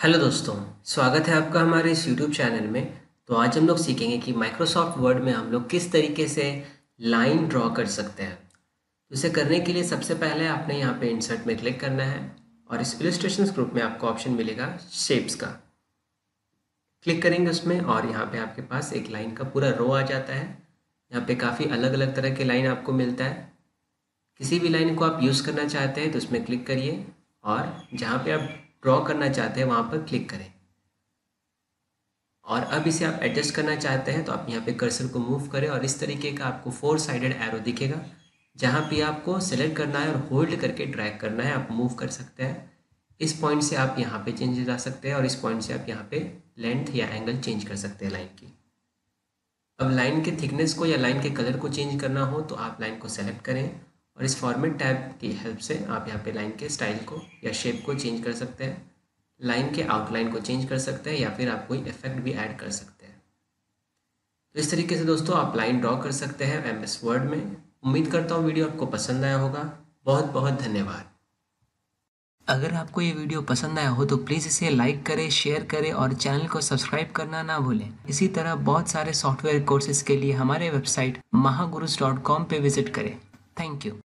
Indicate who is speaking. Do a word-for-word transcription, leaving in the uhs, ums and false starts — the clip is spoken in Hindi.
Speaker 1: हेलो दोस्तों, स्वागत है आपका हमारे इस यूट्यूब चैनल में। तो आज हम लोग सीखेंगे कि माइक्रोसॉफ्ट वर्ड में हम लोग किस तरीके से लाइन ड्रॉ कर सकते हैं। तो इसे करने के लिए सबसे पहले आपने यहाँ पे इंसर्ट में क्लिक करना है और इस इलस्ट्रेशंस ग्रुप में आपको ऑप्शन मिलेगा शेप्स का। क्लिक करेंगे उसमें और यहाँ पे आपके पास एक लाइन का पूरा रो आ जाता है। यहाँ पे काफ़ी अलग अलग तरह के लाइन आपको मिलता है। किसी भी लाइन को आप यूज़ करना चाहते हैं तो उसमें क्लिक करिए और जहाँ पे आप ड्रॉ करना चाहते हैं वहाँ पर क्लिक करें। और अब इसे आप एडजस्ट करना चाहते हैं तो आप यहाँ पे कर्सर को मूव करें और इस तरीके का आपको फोर साइडेड एरो दिखेगा। जहाँ पे आपको सेलेक्ट करना है और होल्ड करके ड्रैग करना है, आप मूव कर सकते हैं। इस पॉइंट से आप यहाँ पे चेंज जा सकते हैं और इस पॉइंट से आप यहाँ पे लेंथ या एंगल चेंज कर सकते हैं लाइन की। अब लाइन के थिकनेस को या लाइन के कलर को चेंज करना हो तो आप लाइन को सेलेक्ट करें और इस फॉर्मेट टैब की हेल्प से आप यहाँ पे लाइन के स्टाइल को या शेप को चेंज कर सकते हैं। लाइन के आउटलाइन को चेंज कर सकते हैं या फिर आप कोई इफेक्ट भी ऐड कर सकते हैं। तो इस तरीके से दोस्तों आप लाइन ड्रॉ कर सकते हैं एम एस वर्ड में। उम्मीद करता हूँ वीडियो आपको पसंद आया होगा। बहुत बहुत धन्यवाद।
Speaker 2: अगर आपको ये वीडियो पसंद आया हो तो प्लीज़ इसे लाइक करें, शेयर करें और चैनल को सब्सक्राइब करना ना भूलें। इसी तरह बहुत सारे सॉफ्टवेयर कोर्सेज के लिए हमारे वेबसाइट महागुरुज डॉट कॉम पे विजिट करें। Thank you.